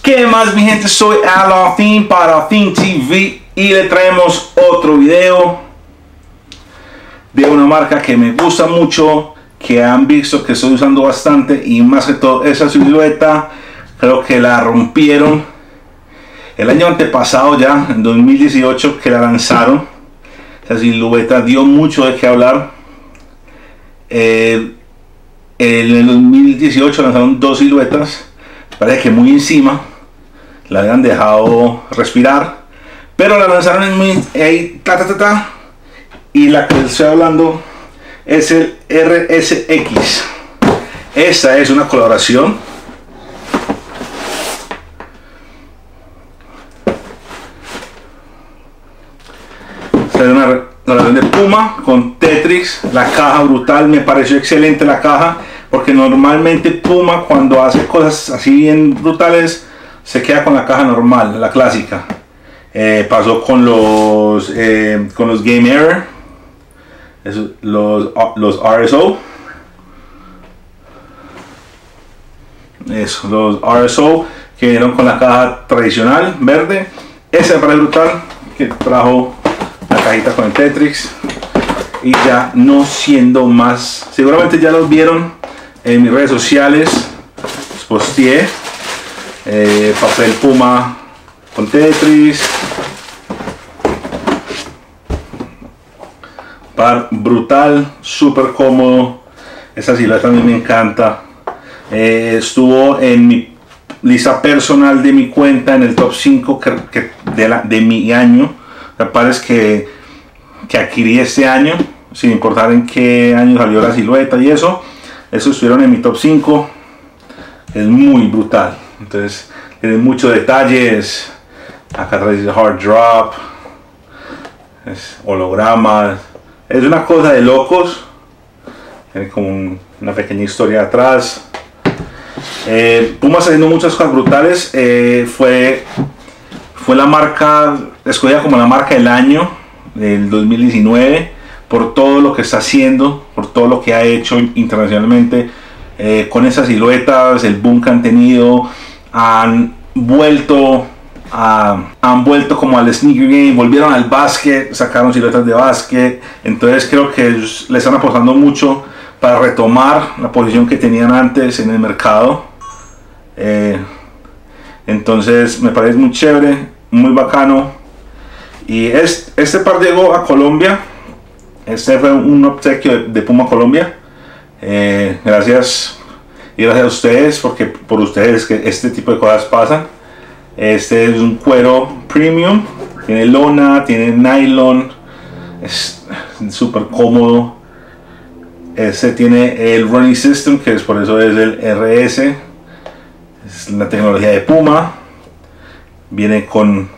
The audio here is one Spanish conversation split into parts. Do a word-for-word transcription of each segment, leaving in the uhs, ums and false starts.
¿Qué más, mi gente? Soy Alafin para Alafin T V y le traemos otro video de una marca que me gusta mucho, que han visto que estoy usando bastante, y más que todo esa silueta creo que la rompieron el año antepasado, ya en dos mil dieciocho, que la lanzaron. Esa silueta dio mucho de qué hablar. eh, en el dos mil dieciocho lanzaron dos siluetas, parece que muy encima, la habían dejado respirar, pero la lanzaron en muy eh, ta, ta, ta, ta, y la que estoy hablando es el R S X. Esta es una colaboración esta es una colaboración de Puma con Tetris. La caja brutal, me pareció excelente la caja, porque normalmente Puma, cuando hace cosas así bien brutales, se queda con la caja normal, la clásica. Eh, pasó con los eh, con los Game Error, Eso, los, los R S O, Eso, los R S O que vinieron con la caja tradicional verde. Ese me parece brutal, que trajo la cajita con el Tetris. Y ya no siendo más, seguramente ya los vieron en mis redes sociales, los posteé. Eh, papel Puma con Tetris, par brutal, súper cómodo. Esa silueta a mí me encanta. Eh, estuvo en mi lista personal de mi cuenta, en el top cinco que, que de, la, de mi año, la pares que, que adquirí este año, sin importar en qué año salió la silueta y eso. Eso estuvieron en mi top cinco. Es muy brutal. Entonces tiene muchos detalles. Acá atrás dice hard drop, es hologramas, es una cosa de locos. Tiene como un, una pequeña historia atrás. eh, Puma está haciendo muchas cosas brutales. eh, fue fue la marca escogida como la marca del año del dos mil diecinueve por todo lo que está haciendo, por todo lo que ha hecho internacionalmente, eh, con esas siluetas, el boom que han tenido. Han vuelto a, han vuelto como al sneaker game, volvieron al básquet, sacaron siluetas de básquet. Entonces creo que le están apostando mucho para retomar la posición que tenían antes en el mercado. eh, entonces me parece muy chévere, muy bacano. Y es, este par llegó a Colombia. Este fue un obsequio de, de Puma Colombia. eh, gracias Y gracias a ustedes, porque por ustedes que este tipo de cosas pasan. Este es un cuero premium, tiene lona, tiene nylon, es súper cómodo. Este tiene el running system, que es por eso es el R S, es la tecnología de Puma. Viene con,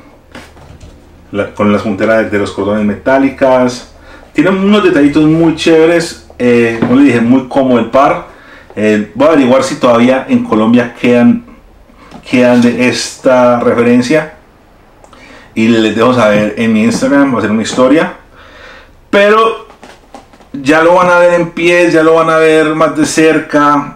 la, con las punteras de los cordones metálicas. Tiene unos detallitos muy chéveres. Eh, como les dije, muy cómodo el par. Eh, voy a averiguar si todavía en Colombia quedan, quedan de esta referencia, y les dejo saber en mi Instagram. Va a ser una historia, pero ya lo van a ver en pies, ya lo van a ver más de cerca.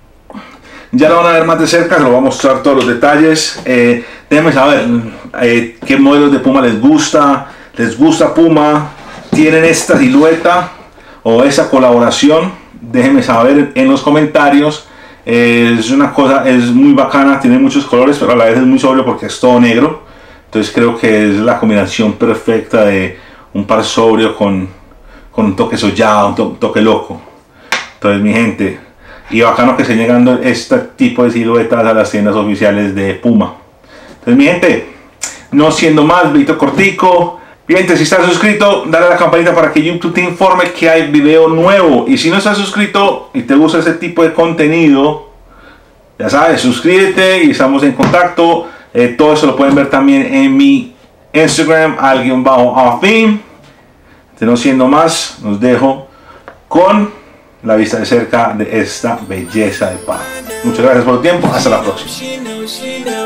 Ya lo van a ver más de cerca, se lo voy a mostrar todos los detalles. Eh, déjenme saber eh, qué modelos de Puma les gusta. ¿Les gusta Puma? ¿Tienen esta silueta o esa colaboración? Déjenme saber en los comentarios. Eh, es una cosa, es muy bacana, tiene muchos colores, pero a la vez es muy sobrio porque es todo negro. Entonces creo que es la combinación perfecta de un par sobrio con, con un toque sollado, un, to, un toque loco. Entonces, mi gente, y bacano que esté llegando este tipo de siluetas a las tiendas oficiales de Puma. Entonces, mi gente, no siendo más, video cortico. Gente, si estás suscrito, dale a la campanita para que YouTube te informe que hay video nuevo. Y si no estás suscrito y te gusta ese tipo de contenido, ya sabes, suscríbete y estamos en contacto. Eh, todo eso lo pueden ver también en mi Instagram, alguien bajo Alafin. No siendo más, nos dejo con la vista de cerca de esta belleza de par. Muchas gracias por el tiempo, hasta la próxima.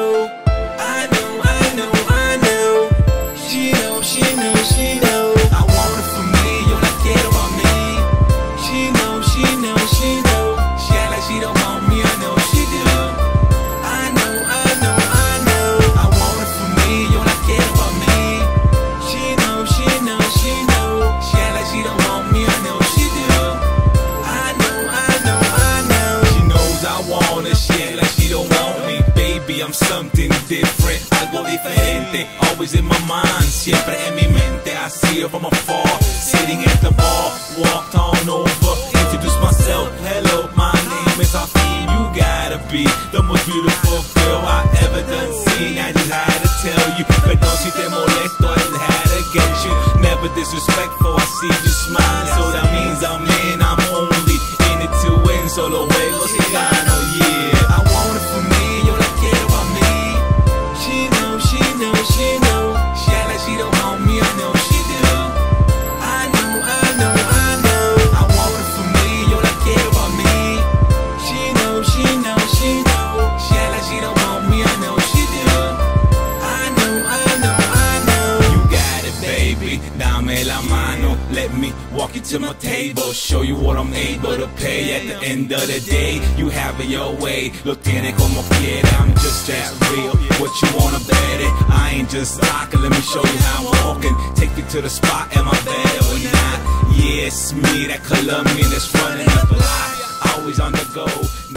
baby, I'm something different, algo diferente, always in my mind, siempre en mi mente. I see her from afar, sitting at the bar, walked on over, introduced myself, hello, my name is Hakeem. You gotta be the most beautiful girl I ever done seen. I just had to tell you, perdón si te molesto, I just had to get you. Never disrespectful, I see you smile, so that means I'm in, I'm only in it to win, solo juego si gano, yeah. I want it for me, yo la quiero pa' mí. She know, she know, she know, she act like she don't want me, I know she do. I know, I know, I know, I want it for me, yo la quiero pa' mí. She know, she know, she know, she act like she don't want me, I know she do. I know, I know, I know, you got it baby, dame la mano, let me walk you to my table, show you what I'm able to pay. At the end of the day, you have it your way, lo tiene como quiere, I'm just that real, what you wanna bet it, I ain't just talking, let me show you how I'm walking, take you to the spot, am I better or not? Yeah, it's me, that Colombian that's running the block, always on the go.